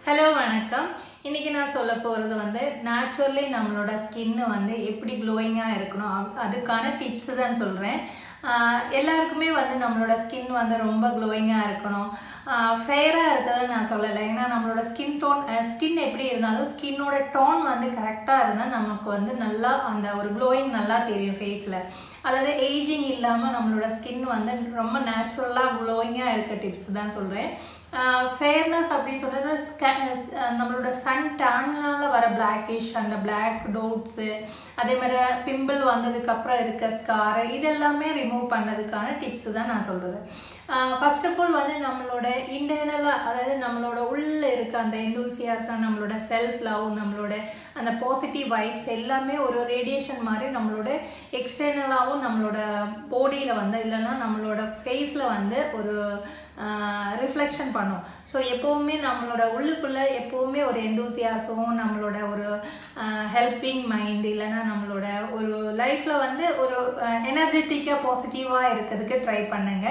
Hello வணக்கம் இன்னைக்கு நான் சொல்ல போறது வந்து naturally நம்மளோட skin வந்து எப்படி glowing-ஆ இருக்கணும் அதுக்கான டிப்ஸ் தான் சொல்றேன் எல்லாருக்குமே வந்து நம்மளோட skin வந்து ரொம்ப glowing-ஆ இருக்கணும் ஃபேரா இருக்கத நான் சொல்லல ஏன்னா நம்மளோட skin எப்படி இருந்தாலும் skin-ஓட டோன் வந்து கரெக்ட்டா இருந்தா நமக்கு வந்து நல்லா அந்த ஒரு glowing நல்லா தெரியும் ஃபேஸ்ல அதாவது ஏஜிங் இல்லாம நம்மளோட skin வந்து ரொம்ப நேச்சுரலா glowing-ஆ இருக்க டிப்ஸ் தான் சொல்றேன் fairness அப்படி சொல்றது நம்மளோட சன் டான்னால வர blackish அந்த black dots அதே மாதிரி பிம்பிள் வந்ததுக்கு அப்புறம் இருக்க ஸ்கார் இதெல்லாம் ரிமூவ் பண்ணதுக்கான டிப்ஸ் தான் நான் சொல்றது first of all வந்து நம்மளோட இன்டர்னலா அதாவது நம்மளோட உள்ள இருக்க அந்த enthusiasm நம்மளோட self love நம்மளோட அந்த பாசிட்டிவ் வைப்ஸ் எல்லாமே ஒரு ரேடியேஷன் மாதிரி நம்மளோட எக்ஸ்டர்னலாவும் நம்மளோட பாடியில வந்து இல்லனா நம்மளோட ஃபேஸ்ல வந்து ஒரு reflection பண்ணும் சோ எப்பவுமே நம்மளோட உள்ளுக்குள்ள எப்பவுமே ஒரு enthusiasm நம்மளோட ஒரு helping mind இல்லனா நம்மளோட ஒரு லைஃப்ல வந்து ஒரு எனர்ஜெட்டிக்கா பாசிட்டிவா இருக்கிறதுக்கு ட்ரை பண்ணுங்க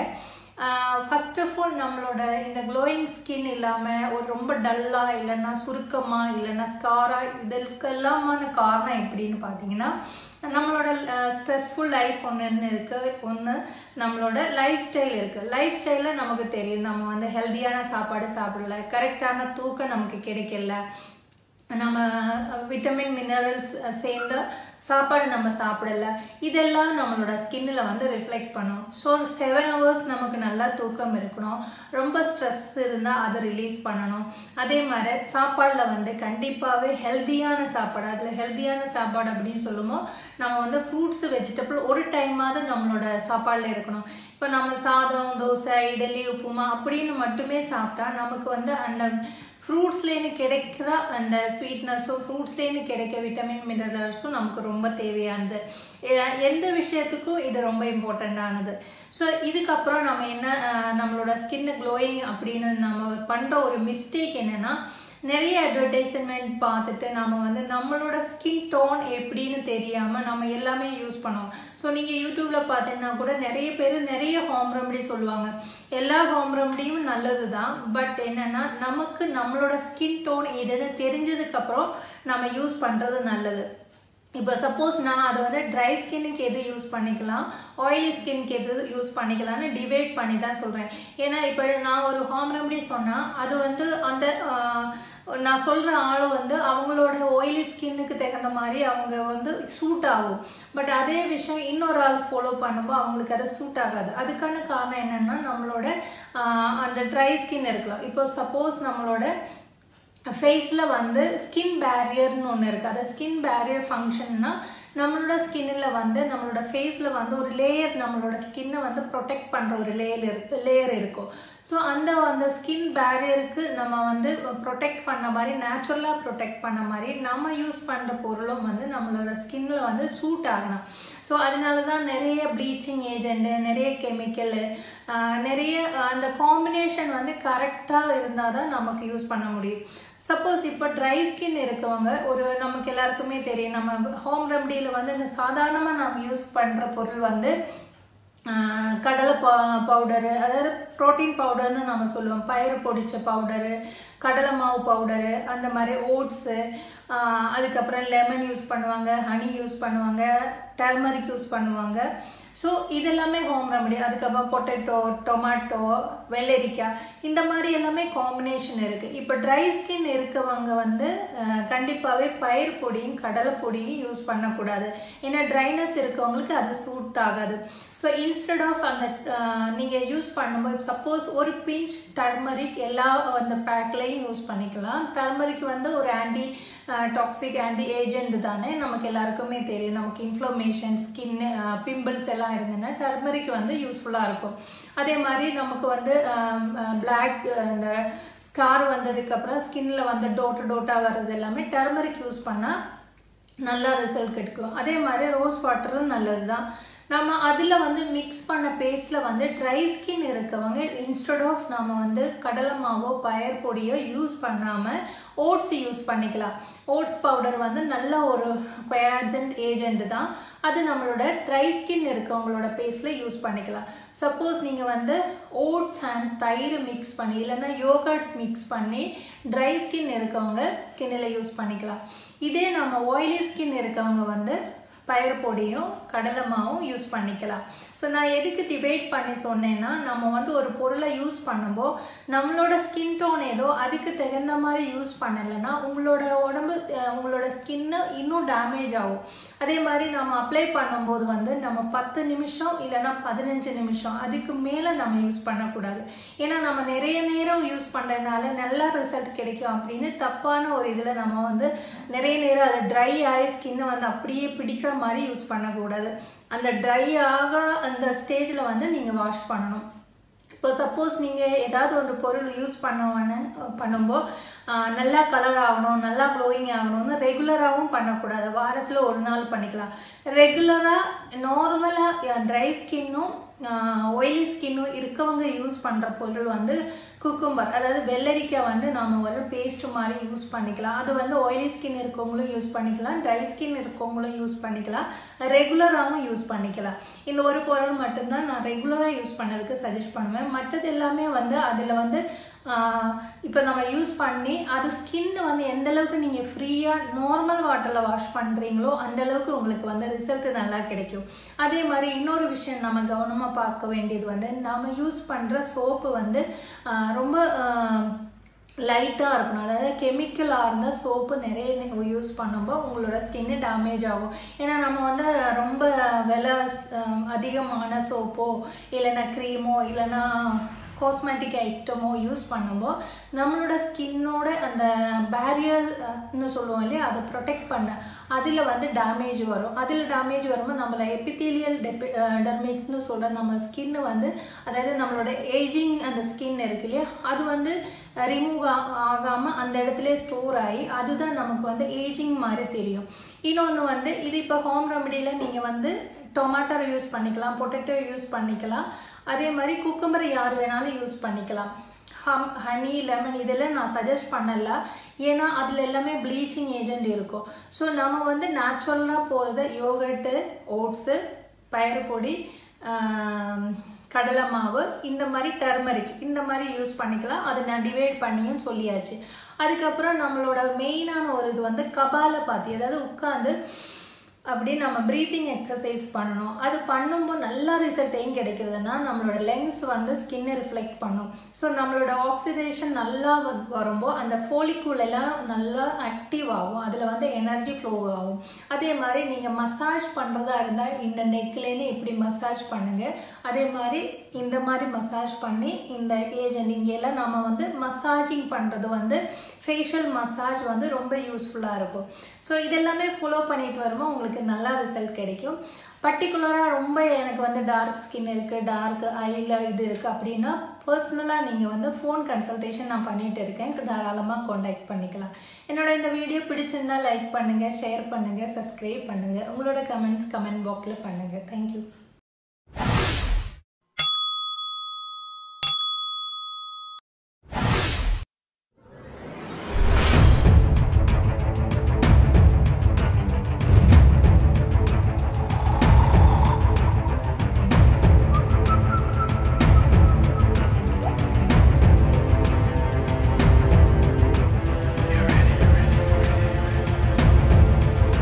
first of all நம்மளோட இந்த glowing skin இல்லாம ஒரு ரொம்ப டல்லா இல்லனா சுருக்கமா இல்லனா ஸ்காரா இதெல்லாம் காரணம் எப்படின்னு பாத்தீங்கன்னா நம்மளோட ஸ்ட்ரெஸ்ஃபுல் லைஃப் ஒன்னு இருக்கு ஒன்னு நம்மளோட லைஃப் ஸ்டைல் இருக்கு லைஃப் ஸ்டைல்ல நமக்கு தெரியும் நம்ம வந்து ஹெல்தியான சாப்பாடு சாப்பிடல கரெக்ட்டான தூக்கம் நமக்கு கிடைக்கல நம்ம விட்டமின் மினரல்ஸ் சேர்ந்த சாப்பாடு நம்ம சாப்பிடல இதெல்லாம் நம்மளோட ஸ்கின்ல வந்து ரிஃப்ளெக்ட் பண்ணும் சோ 7 hours நமக்கு நல்லா தூக்கம் இருக்கணும் ரொம்ப ஸ்ட்ரெஸ் இருந்தா அது ரிலீஸ் பண்ணனும் அதே மாதிரி சாப்பாடுல வந்து கண்டிப்பாவே ஹெல்தியான சாப்பாடு அதுல ஹெல்தியான சாப்பாடு அப்படி சொல்லும்போது நம்ம வந்து ஃப்ரூட்ஸ் வெஜிடபிள் ஒரு டைமாவது நம்மளோட சாப்பாடுல இருக்கணும் இப்ப நம்ம சாதம் தோசை இட்லி உப்புமா அப்படினு மட்டுமே சாப்பிட்டா நமக்கு வந்து அந்த ஃப்ரூட்ஸ்லேந்து கிடைக்கிற அந்த ஸ்வீட்னஸும் ஃப்ரூட்ஸ்லேந்து கிடைக்க விட்டமின் மினரல்ஸும் நமக்கு ரொம்ப தேவையானது எந்த விஷயத்துக்கும் இது ரொம்ப இம்பார்ட்டன்டானது ஸோ இதுக்கப்புறம் நம்ம என்ன நம்மளோட ஸ்கின் க்ளோயிங் அப்படின்னு நம்ம பண்ற ஒரு மிஸ்டேக் என்னன்னா நிறைய அட்வர்டைஸ்மென்ட் பார்த்துட்டு நாம வந்து நம்மளோட ஸ்கின் டோன் எப்படின்னு தெரியாம நம்ம எல்லாமே யூஸ் பண்ணுவோம் சோ நீங்க யூடியூப்ல பார்த்தீங்கன்னா கூட நிறைய பேர் நிறைய ஹோம் ரெமெடி சொல்லுவாங்க எல்லா ஹோம் ரெமெடியும் நல்லதுதான் பட் என்னன்னா நமக்கு நம்மளோட ஸ்கின் டோன் எதுன்னு தெரிஞ்சதுக்கு அப்புறம் நம்ம யூஸ் பண்றது நல்லது இப்போ சப்போஸ் நான் அதை வந்து ட்ரை ஸ்கின்னுக்கு எது யூஸ் பண்ணிக்கலாம் ஆயிலி ஸ்கின்க்கு எது யூஸ் பண்ணிக்கலாம்னு டிவைட் பண்ணி தான் சொல்றேன் ஏன்னா இப்போ நான் ஒரு ஹோம் ரெமெடி சொன்னா அது வந்து அந்த நான் சொல்ற ஆளு வந்து அவங்களோட ஆயிலி ஸ்கின்னுக்கு தகுந்த மாதிரி அவங்க வந்து சூட் ஆகும் பட் அதே விஷயம் இன்னொரு ஆள் ஃபாலோ பண்ணும்போது அவங்களுக்கு அது சூட் ஆகாது அதுக்கான காரணம் என்னன்னா நம்மளோட அந்த ட்ரை ஸ்கின் இருக்கலாம் இப்போ சப்போஸ் நம்மளோட ஃபேஸ்ல வந்து ஸ்கின் பேரியர்னு ஒன்று இருக்கு அது ஸ்கின் பேரியர் ஃபங்க்ஷன்னா நம்மளோட ஸ்கின்ல வந்து நம்மளோட ஃபேஸ்ல வந்து ஒரு லேயர் நம்மளோட ஸ்கின்னை வந்து ப்ரொடெக்ட் பண்ற ஒரு லேயர் இருக்கும் ஸோ அந்த ஸ்கின் பேரியருக்கு நம்ம வந்து ப்ரொடெக்ட் பண்ண மாதிரி நேச்சுரலா ப்ரொடெக்ட் பண்ண மாதிரி நம்ம யூஸ் பண்ற பொருளும் வந்து நம்மளோட ஸ்கின்ல வந்து சூட் ஆகணும் ஸோ அதனாலதான் நிறைய ப்ளீச்சிங் ஏஜென்ட் நிறைய கெமிக்கல் நிறைய அந்த காம்பினேஷன் வந்து கரெக்டா இருந்தாதான் நமக்கு யூஸ் பண்ண முடியும் சப்போஸ் இப்போ ட்ரை ஸ்கின் இருக்கவங்க ஒரு நமக்கு எல்லாருக்குமே தெரியும் நம்ம ஹோம் ரெமடியில வந்து சாதாரணமா நம்ம யூஸ் பண்ற பொருள் வந்து கடலை பவுடரு அதாவது புரோட்டீன் பவுடர்னு நம்ம சொல்லுவோம் பயிறு பொடிச்ச பவுடரு கடலை மாவு பவுடரு அந்த மாதிரி ஓட்ஸு அதுக்கப்புறம் லெமன் யூஸ் பண்ணுவாங்க ஹனி யூஸ் பண்ணுவாங்க டர்மரிக் யூஸ் பண்ணுவாங்க ஸோ இதெல்லாமே ஹோம் ரெமடி அதுக்கப்புறம் பொட்டேட்டோ டொமேட்டோ வெள்ளரிக்காய் இந்த மாதிரி எல்லாமே காம்பினேஷன் இருக்கு இப்போ ட்ரை ஸ்கின் இருக்கவங்க வந்து கண்டிப்பாவே பயிர் பொடியும் கடலை பொடியும் யூஸ் பண்ணக்கூடாது ஏன்னா ட்ரைனஸ் இருக்கவங்களுக்கு அது சூட் ஆகாது ஸோ இன்ஸ்டெட் ஆஃப் அந்த நீங்க யூஸ் பண்ணும்போது சப்போஸ் ஒரு பிஞ்ச் டர்மரிக் எல்லா அந்த பேக்லையும் யூஸ் பண்ணிக்கலாம் டர்மரிக் வந்து ஒரு ஆன்டி டாக்ஸிக் ஆன்டி ஏஜென்ட் தானே நமக்கு எல்லாருக்குமே தெரியும் நமக்கு இன்ஃப்ளமேஷன் ஸ்கின் பிம்பிள்ஸ் எல்லாம் இருந்ததுன்னா டர்மரிக் வந்து யூஸ்ஃபுல்லா இருக்கும் அதே மாதிரி நமக்கு வந்து பிளாக் இந்த ஸ்கார் வந்ததுக்கு அப்புறம் ஸ்கின்ல வந்து டோட்டா வர்றது எல்லாமே டர்மரிக் யூஸ் பண்ணா நல்ல ரிசல்ட் கிடைக்கும் அதே மாதிரி ரோஸ் வாட்டரும் நல்லதுதான் நம்ம அதில் வந்து மிக்ஸ் பண்ண பேஸ்ட்டில் வந்து ட்ரை ஸ்கின் இருக்கவங்க இன்ஸ்டெட் ஆஃப் நம்ம வந்து கடலை மாவோ பயர் பொடியோ யூஸ் பண்ணாமல் ஓட்ஸ் யூஸ் பண்ணிக்கலாம். ஓட்ஸ் பவுடர் வந்து நல்ல ஒரு கொயாஜென்ட் ஏஜென்ட் தான். அது நம்மளோட ட்ரை ஸ்கின் இருக்கவங்களோட பேஸ்ட்டில் யூஸ் பண்ணிக்கலாம். சப்போஸ் நீங்கள் வந்து ஓட்ஸ் அண்ட் தயிர் மிக்ஸ் பண்ணி இல்லைன்னா யோகர்ட் மிக்ஸ் பண்ணி ட்ரை ஸ்கின் இருக்கவங்க ஸ்கின்னில் யூஸ் பண்ணிக்கலாம். இதே நம்ம ஆயிலி ஸ்கின் இருக்கவங்க வந்து பயர் பொடியும் கடலை மாவும் யூஸ் பண்ணிக்கலாம். ஸோ நான் எதுக்கு டிபேட் பண்ணி சொன்னேன்னா, நம்ம வந்து ஒரு பொருளை யூஸ் பண்ணும்போது நம்மளோட ஸ்கின் டோன் ஏதோ அதுக்கு தகுந்த மாதிரி யூஸ் பண்ணலைன்னா உங்களோட உடம்பு உங்களோட ஸ்கின்னு இன்னும் டேமேஜ் ஆகும். அதே மாதிரி நம்ம அப்ளை பண்ணும்போது வந்து நம்ம 10 நிமிஷம் இல்லைன்னா 15 நிமிஷம் அதுக்கு மேலே நம்ம யூஸ் பண்ணக்கூடாது. ஏன்னா நம்ம நிறைய நேரம் யூஸ் பண்ணுறதுனால நல்ல ரிசல்ட் கிடைக்கும் அப்படின்னு தப்பான ஒரு இதில் நம்ம வந்து நிறைய நேரம் அது ட்ரை ஆகி ஸ்கின்னை வந்து அப்படியே பிடிக்கிற மாதிரி யூஸ் பண்ணக்கூடாது. அந்த ட்ரை ஆக அந்த ஸ்டேஜில் வந்து நீங்கள் வாஷ் பண்ணணும். இப்போ சப்போஸ் நீங்கள் ஏதாவது ஒரு பொருள் யூஸ் பண்ணும்போது நல்லா கலர் ஆகணும், நல்லா க்ளோயிங் ஆகணும்னு ரெகுலராகவும் பண்ணக்கூடாது. வாரத்தில் ஒரு நாள் பண்ணிக்கலாம். ரெகுலராக நார்மலாக ட்ரை ஸ்கின்னும் ஆயிலி ஸ்கின்னும் இருக்கவங்க யூஸ் பண்ணுற பொருள் வந்து குக்கும்பர், அதாவது வெள்ளரிக்காய் வந்து நம்ம ஒரு பேஸ்ட் மாதிரி யூஸ் பண்ணிக்கலாம். அது வந்து ஆயிலி ஸ்கின் இருக்கவங்களும் யூஸ் பண்ணிக்கலாம், ட்ரை ஸ்கின் இருக்கவங்களும் யூஸ் பண்ணிக்கலாம், ரெகுலராகவும் யூஸ் பண்ணிக்கலாம். இந்த ஒரு பொருள் மட்டும்தான் நான் ரெகுலராக யூஸ் பண்ணதுக்கு சஜஸ்ட் பண்ணுவேன். மற்றது எல்லாமே வந்து அதில் வந்து இப்போ நம்ம யூஸ் பண்ணி அது ஸ்கின் வந்து எந்த அளவுக்கு நீங்கள் ஃப்ரீயாக நார்மல் வாட்டரில் வாஷ் பண்ணுறீங்களோ அந்தளவுக்கு உங்களுக்கு வந்து ரிசல்ட் நல்லா கிடைக்கும். அதே மாதிரி இன்னொரு விஷயம் நம்ம கவனமாக பார்க்க வேண்டியது வந்து நம்ம யூஸ் பண்ணுற சோப்பு வந்து ரொம்ப லைட்டாக இருக்கணும். அதாவது கெமிக்கலாக இருந்த சோப்பு நிறைய நீங்கள் யூஸ் பண்ணும்போது உங்களோட ஸ்கின்னு டேமேஜ் ஆகும். ஏன்னா நம்ம வந்து ரொம்ப விலை அதிகமான சோப்போ இல்லைன்னா க்ரீமோ இல்லைன்னா காஸ்மெட்டிக் ஐட்டமோ யூஸ் பண்ணும்போது நம்மளோட ஸ்கின்னோட அந்த பேரியர்னு சொல்லுவோம் இல்லையா, அதை ப்ரொடெக்ட் பண்ண அதில் வந்து டேமேஜ் வரும். அதில் டேமேஜ் வரும்போது நம்மளை எபித்தீலியல் டெர்மேஜ்னு சொல்கிற நம்ம ஸ்கின்னு வந்து அதாவது நம்மளோட ஏஜிங் அந்த ஸ்கின் இருக்கு இல்லையா, அது வந்து ரிமூவ் ஆகாமல் அந்த இடத்துல ஸ்டோர் ஆகி அதுதான் நமக்கு வந்து ஏஜிங் மாதிரி தெரியும். இன்னொன்று வந்து இது இப்போ ஹோம் ரெமடியில் நீங்கள் வந்து டொமேட்டோ யூஸ் பண்ணிக்கலாம், பொட்டேட்டோ யூஸ் பண்ணிக்கலாம், அதே மாதிரி குக்கும்பர் யார் வேணாலும் யூஸ் பண்ணிக்கலாம். ஹனி, லெமன் இதெல்லாம் நான் சஜஸ்ட் பண்ணல, ஏன்னா அதில் எல்லாமே ப்ளீச்சிங் ஏஜென்ட் இருக்கும். ஸோ நம்ம வந்து நேச்சுரலாக போகிறது யோகர்ட்டு, ஓட்ஸு, பயறு பொடி, கடலை மாவு, இந்த மாதிரி டர்மரிக் இந்த மாதிரி யூஸ் பண்ணிக்கலாம். அதை நான் டிவைட் பண்ணியும் சொல்லியாச்சு. அதுக்கப்புறம் நம்மளோட மெயினான ஒரு இது வந்து கபாலபாத்தி, அதாவது உட்காந்து அப்படி நம்ம ப்ரீத்திங் எக்ஸசைஸ் பண்ணணும். அது பண்ணும்போது நல்ல ரிசல்ட் ஏன் கிடைக்கிறதுனா நம்மளோட லெங்ஸ் வந்து ஸ்கின்னை ரிஃப்ளெக்ட் பண்ணும். ஸோ நம்மளோட ஆக்சிடேஷன் நல்லா வரும்போது அந்த ஃபோலிக்கூல் எல்லாம் நல்லா ஆக்டிவ் ஆகும், அதில் வந்து எனர்ஜி ஃப்ளோ ஆகும். அதே மாதிரி நீங்கள் மசாஜ் பண்ணுறதா இருந்தால் இந்த நெக்லேருந்து இப்படி மசாஜ் பண்ணுங்கள், அதே மாதிரி இந்த மாதிரி மசாஜ் பண்ணி இந்த ஏஜென்ட் இங்கெல்லாம் நம்ம வந்து மசாஜிங் பண்ணுறது வந்து ஃபேஷியல் மசாஜ் வந்து ரொம்ப யூஸ்ஃபுல்லாக இருக்கும். ஸோ இதெல்லாமே ஃபாலோ பண்ணிட்டு வரும்போது உங்களுக்கு நல்லா ரிசல்ட் கிடைக்கும். பர்டிகுலராக ரொம்ப எனக்கு வந்து டார்க் ஸ்கின் இருக்குது, டார்க் ஐயில் இது இருக்குது அப்படின்னா பர்சனலாக நீங்கள் வந்து ஃபோன் கன்சல்டேஷன் நான் பண்ணிகிட்டு இருக்கேன், தாராளமாக காண்டாக்ட் பண்ணிக்கலாம். என்னோட இந்த வீடியோ பிடிச்சிருந்தா லைக் பண்ணுங்கள், ஷேர் பண்ணுங்கள், சப்ஸ்கிரைப் பண்ணுங்கள், உங்களோட கமெண்ட்ஸ் கமெண்ட் பாக்ஸில் பண்ணுங்கள். தேங்க்யூ.